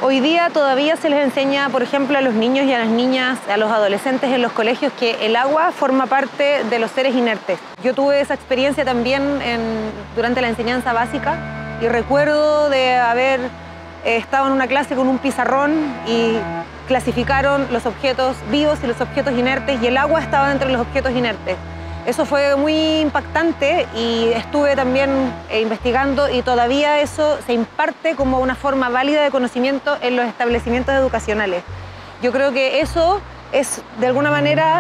Hoy día todavía se les enseña, por ejemplo, a los niños y a las niñas, a los adolescentes en los colegios, que el agua forma parte de los seres inertes. Yo tuve esa experiencia también durante la enseñanza básica y recuerdo de haber estado en una clase con un pizarrón y clasificaron los objetos vivos y los objetos inertes, y el agua estaba dentro de los objetos inertes. Eso fue muy impactante y estuve también investigando, y todavía eso se imparte como una forma válida de conocimiento en los establecimientos educacionales. Yo creo que eso es de alguna manera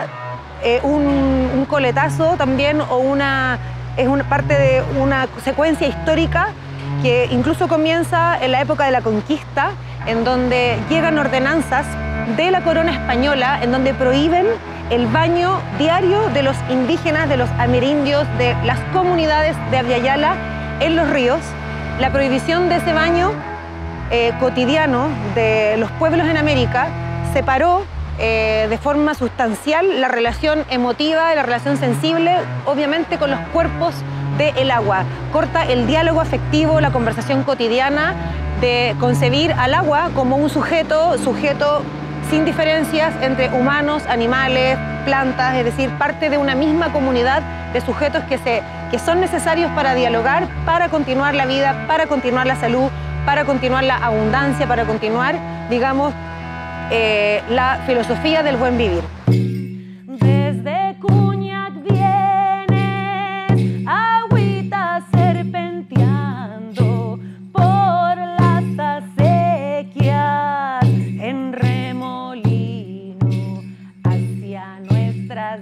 un coletazo también, o es una parte de una secuencia histórica que incluso comienza en la época de la conquista, en donde llegan ordenanzas de la corona española en donde prohíben el baño diario de los indígenas, de los amerindios, de las comunidades de Abya Yala en los ríos. La prohibición de ese baño cotidiano de los pueblos en América separó de forma sustancial la relación emotiva, la relación sensible, obviamente con los cuerpos del agua. Corta el diálogo afectivo, la conversación cotidiana, de concebir al agua como un sujeto sin diferencias entre humanos, animales, plantas, es decir, parte de una misma comunidad de sujetos que son necesarios para dialogar, para continuar la vida, para continuar la salud, para continuar la abundancia, para continuar, digamos, la filosofía del buen vivir. Desde Cuñac vienes, agüita serpenteando por las acequias en remolino hacia nuestras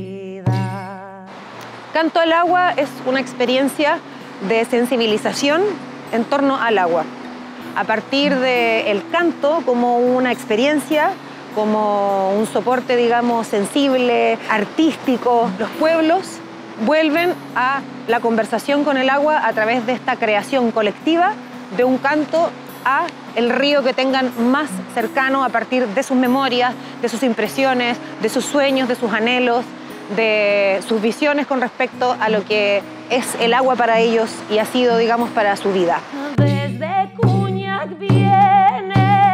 vidas. Canto al agua es una experiencia de sensibilización en torno al agua. A partir del canto como una experiencia, como un soporte, digamos, sensible, artístico, los pueblos vuelven a la conversación con el agua a través de esta creación colectiva de un canto a el río que tengan más cercano a partir de sus memorias, de sus impresiones, de sus sueños, de sus anhelos, de sus visiones con respecto a lo que es el agua para ellos y ha sido, digamos, para su vida. Desde Cuñac vienes,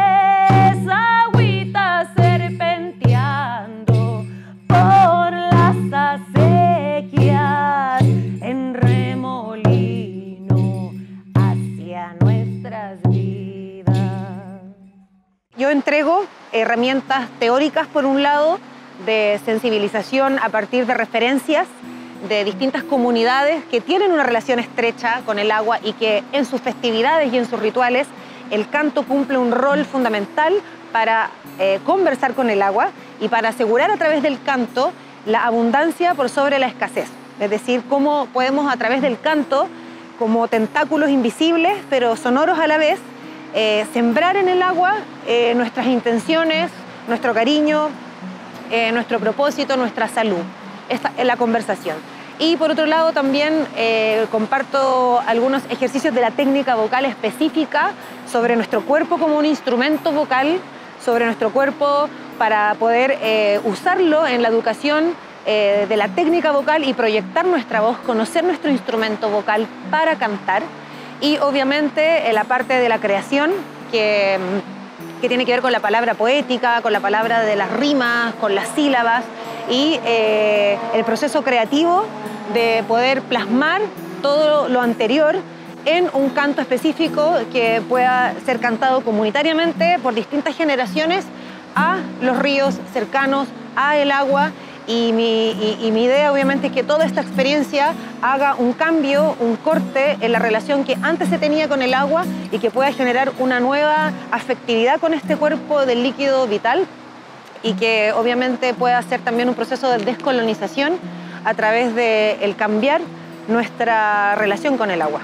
agüita serpenteando por las acequias en remolino hacia nuestras vidas. Yo entrego herramientas teóricas, por un lado, de sensibilización a partir de referencias de distintas comunidades que tienen una relación estrecha con el agua y que en sus festividades y en sus rituales el canto cumple un rol fundamental para conversar con el agua y para asegurar a través del canto la abundancia por sobre la escasez. Es decir, cómo podemos a través del canto, como tentáculos invisibles pero sonoros a la vez, sembrar en el agua nuestras intenciones, nuestro cariño, nuestro propósito, nuestra salud. Esta es la conversación. Y por otro lado también comparto algunos ejercicios de la técnica vocal específica sobre nuestro cuerpo como un instrumento vocal, sobre nuestro cuerpo para poder usarlo en la educación de la técnica vocal y proyectar nuestra voz, conocer nuestro instrumento vocal para cantar. Y obviamente la parte de la creación que tiene que ver con la palabra poética, con la palabra de las rimas, con las sílabas y el proceso creativo de poder plasmar todo lo anterior en un canto específico que pueda ser cantado comunitariamente por distintas generaciones a los ríos cercanos, a el agua. Y mi idea obviamente es que toda esta experiencia haga un cambio, un corte en la relación que antes se tenía con el agua y que pueda generar una nueva afectividad con este cuerpo del líquido vital, y que obviamente pueda ser también un proceso de descolonización a través de el cambiar nuestra relación con el agua.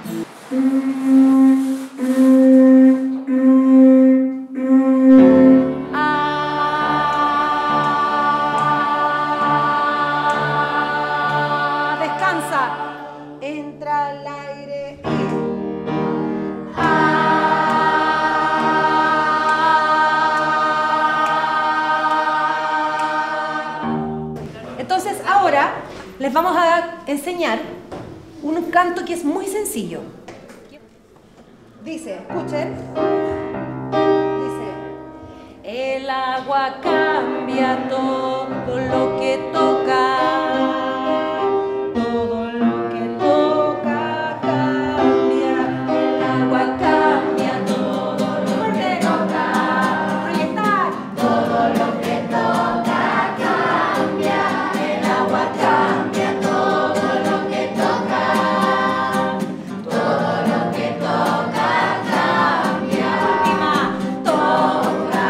Entra al aire y... Entonces ahora les vamos a enseñar un canto que es muy sencillo. Dice, escuchen. Dice. El agua cambia todo lo que toca. Todo lo que toca cambia. El agua cambia todo lo que toca. Proyectar. Todo lo que toca cambia. El agua cambia todo lo que toca. Todo lo que toca cambia. Última. Toca.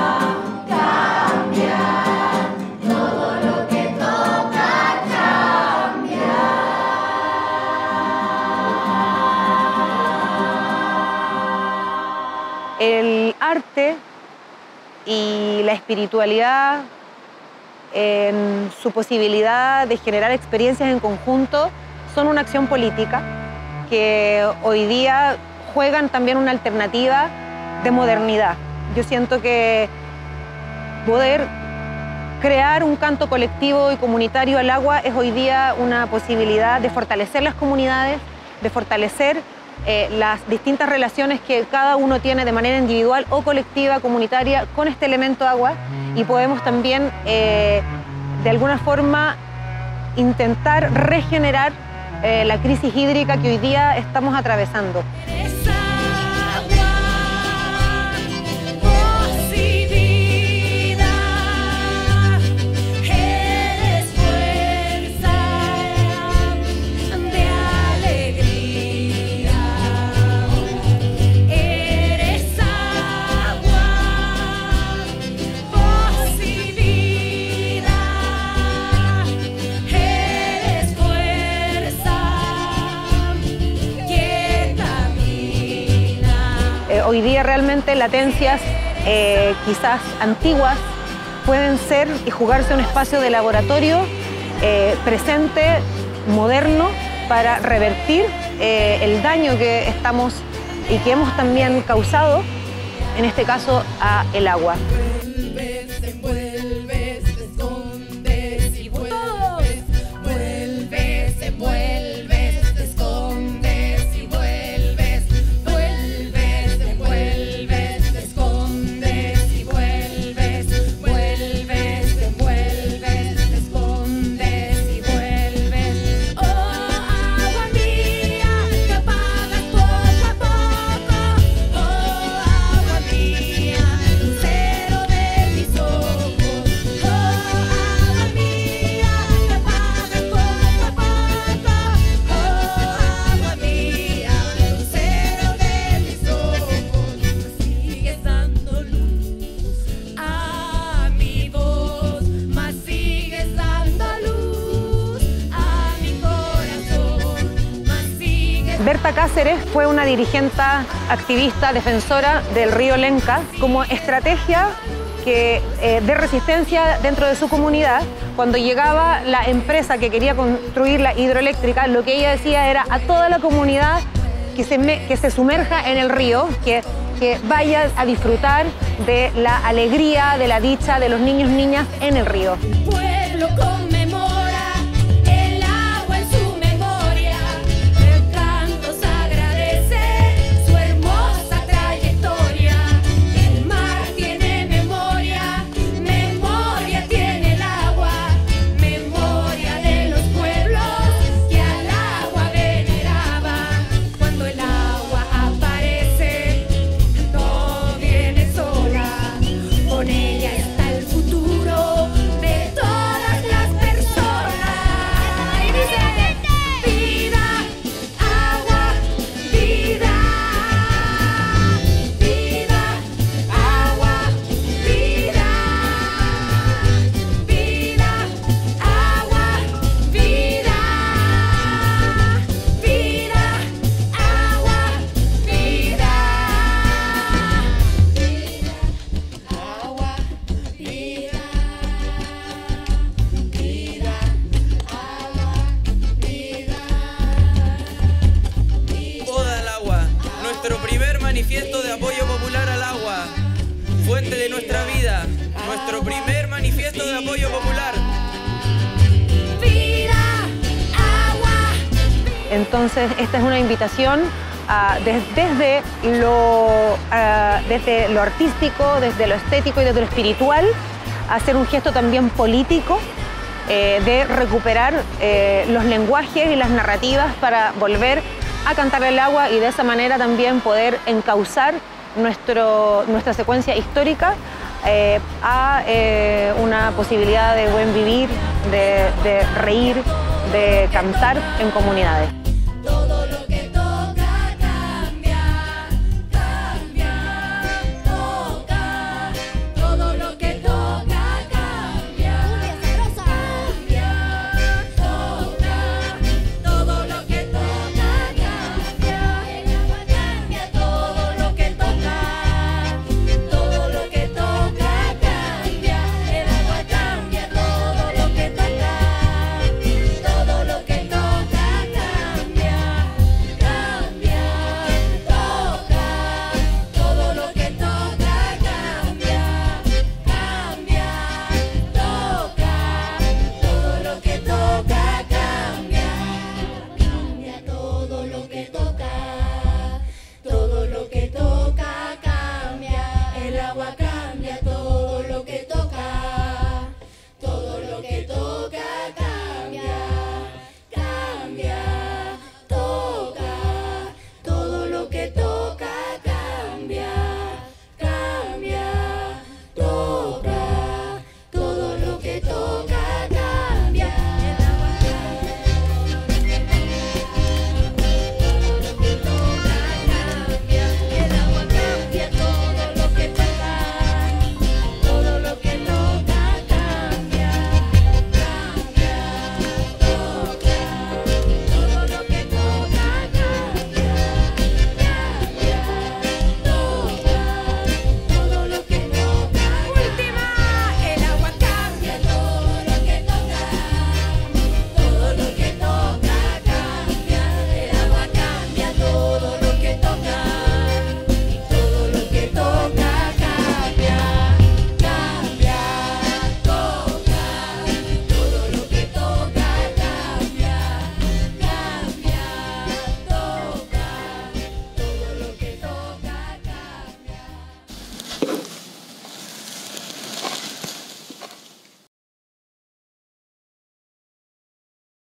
El arte y la espiritualidad en su posibilidad de generar experiencias en conjunto son una acción política que hoy día juegan también una alternativa de modernidad. Yo siento que poder crear un canto colectivo y comunitario al agua es hoy día una posibilidad de fortalecer las comunidades, de fortalecer las distintas relaciones que cada uno tiene de manera individual o colectiva, comunitaria, con este elemento agua, y podemos también de alguna forma intentar regenerar la crisis hídrica que hoy día estamos atravesando. Hoy día realmente latencias quizás antiguas pueden ser y jugarse un espacio de laboratorio presente, moderno, para revertir el daño que estamos y que hemos también causado, en este caso, a el agua. Berta Cáceres fue una dirigente, activista, defensora del río Lenca como estrategia de resistencia dentro de su comunidad. Cuando llegaba la empresa que quería construir la hidroeléctrica, lo que ella decía era a toda la comunidad que se sumerja en el río, que vaya a disfrutar de la alegría, de la dicha de los niños y niñas en el río. El pueblo conmemora el agua en su memoria, el canto se agradece su hermosa trayectoria. El mar tiene memoria, memoria tiene el agua, memoria de los pueblos que al agua veneraban. Cuando el agua aparece, todo viene sola, con ella está el futuro de todas las personas. Y dice, vida, agua, vida, vida, agua, vida, vida, agua, vida, vida, agua, vida, agua, vida, vida, agua, vida. Oda al agua, nuestro primer manifiesto de apoyo popular al agua, fuente de nuestra vida, nuestro primer manifiesto de apoyo popular. Vida, agua. Entonces, esta es una invitación desde lo artístico, desde lo estético y desde lo espiritual, hacer un gesto también político de recuperar los lenguajes y las narrativas para volver a cantar el agua y de esa manera también poder encauzar nuestra secuencia histórica a una posibilidad de buen vivir, de reír, de cantar en comunidades.